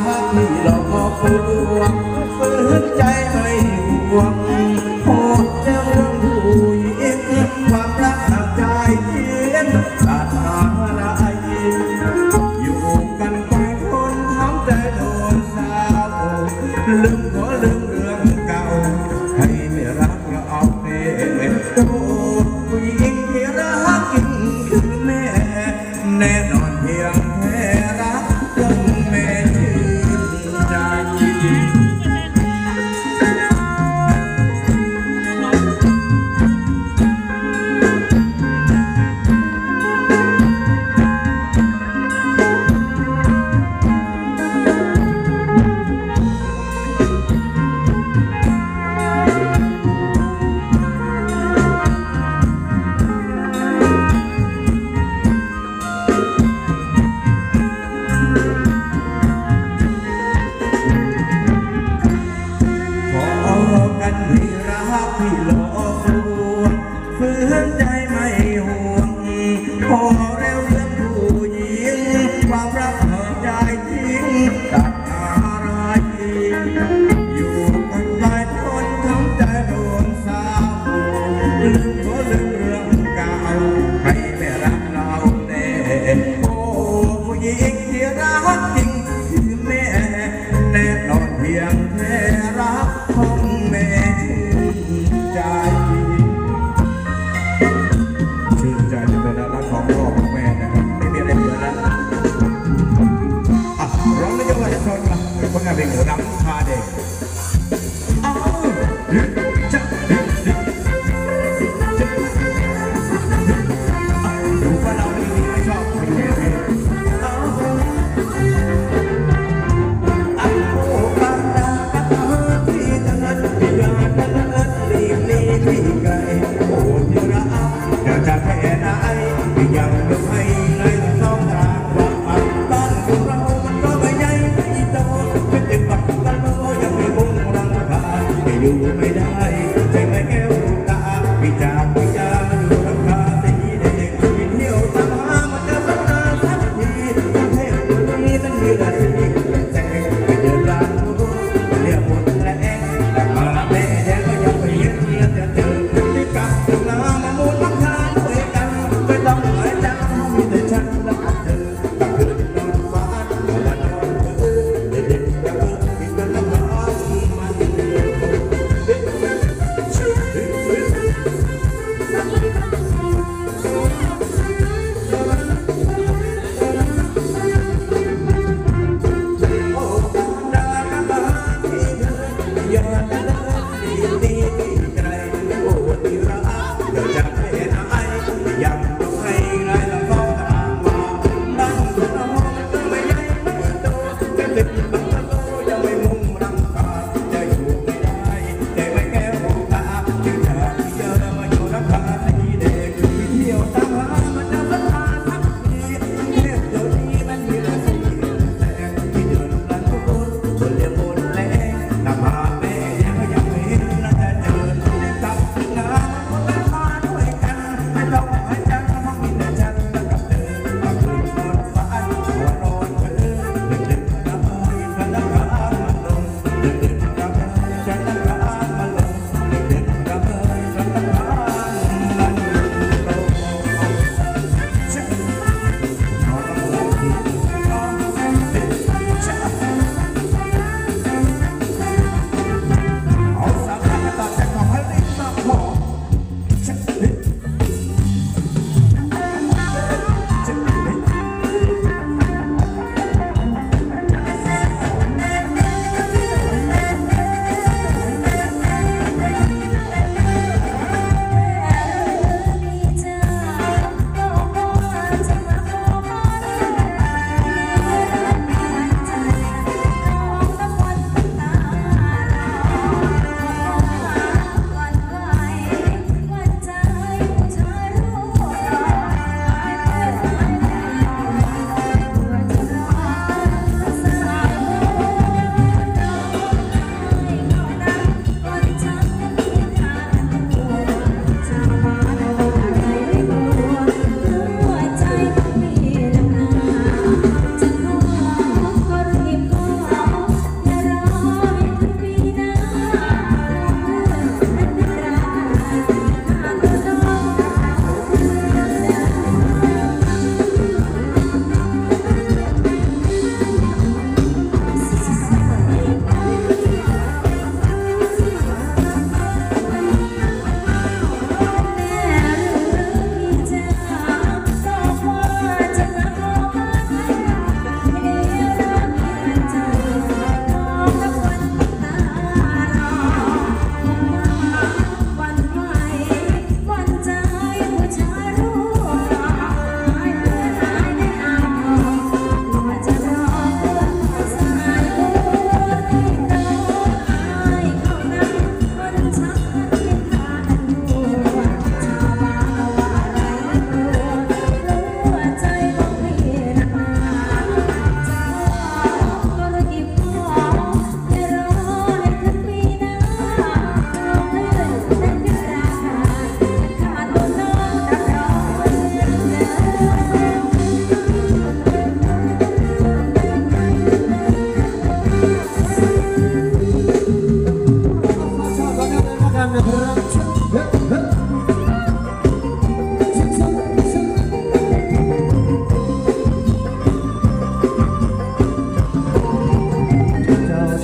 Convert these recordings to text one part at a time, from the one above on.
ที่หลอกลวงฝืนใจไม่ห่วงโหดเจ้าเรื่องผู้หญิงความรักหนักใจเย็นตัดหาอะไรอยู่กันไปคนทำใจโดนสาวลืมขอลืมเรื่องเก่าให้ไม่รักเราเอาเน่โอ้ผู้หญิงที่รักจริงคือแม่แน่นอนเพียงแค่รักจนแม่ชื่นใจที่รักที่หลอกลวงฝืนใจไม่ห่วงพอเร็วเรื่องผู้หญิงความรักเธอใจทิ้งตัดอะไรอยู่กันหลายคนทำใจโดนสาวลืมขอลืมเรื่องเก่าให้ไม่รักเราแต่โอ้ผู้หญิงที่รักจริงคือแม่แน่นอนเพียงแค่รักของแม่ชื่นใจในตัวรักของพ่อของแม่นะครับไม่มีอะไรเหลือแล้วร้องไม่ยอมจะชนละคนงานเพลงรำพาเด็กดูว่าเราไม่ชอบเพลงนี้จะแค่ไหนยังไม่ให้เลยสองทางว่าบ้านของเรามันก็ไม่ใหญ่ไม่โตไม่เต็มปักกันโลยังไม่มุ่งรังคาไม่อยู่ไม่ได้ใจไม่แก้วตาพิจารพิจารดูราคาสีเด็กกินเที่ยวตามมันจะสักนาสักทีประเทศนี้มันมีแต่สิ่งแสงไม่เดือดร้อนทุกเรียกหมดแรงแต่มาแม่แดงก็ยังไปเยี่ยมจะเจอที่กับถึงน้ำมามุนมันทานไม่ต้องหายใจมีแต่ฉันและเธอตั้งคืนนอนฝันวันนอนเธอเด็กๆจะเพิ่งกินกันแล้วมัน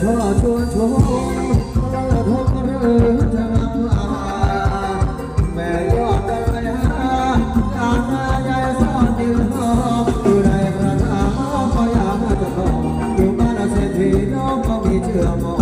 อชวนชมเราทบเรือจะนำมาแม่ยอดกันเลยฮะการนายายซ่อนดินหอมอยู่ในกระถางก็อยากจะบอกอยู่บ้านเศรษฐีน้องก็มีเชื่อมอง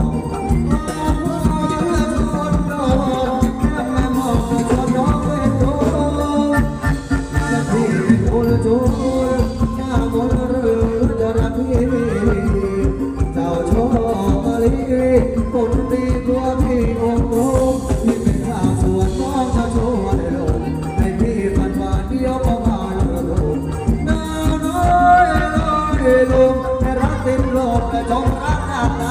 จูหน้ามนหรือจะรักพี่เจ้าโชคลีคนดีตัวพี่องค์ที่เป็นข้าส่วนน้องจะโชว์ในโลกให้พี่ฝันว่าเดียวก็มาแล้วลูกน้าน้อยน้อยลูกให้รักติดโลกแต่จงรักหน้าตา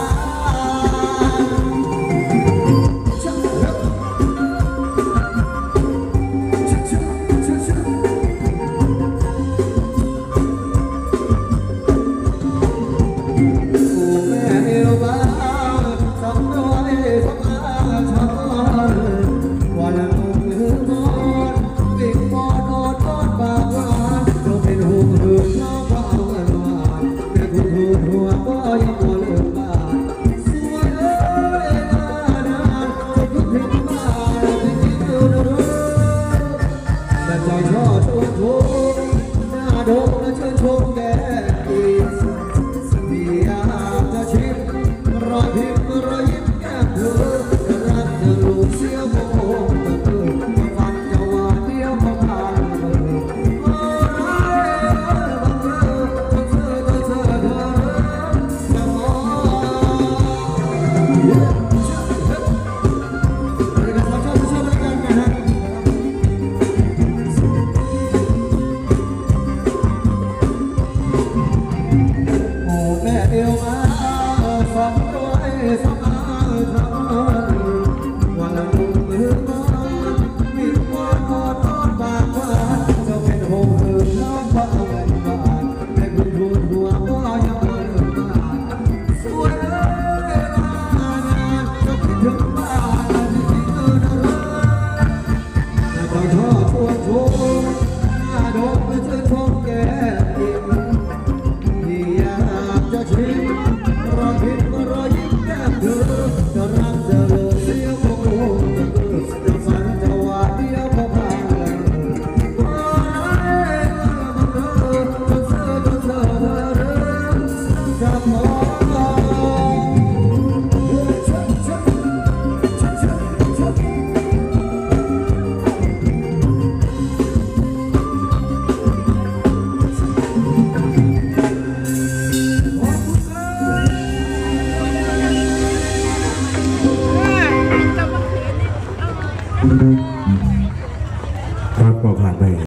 Thank you.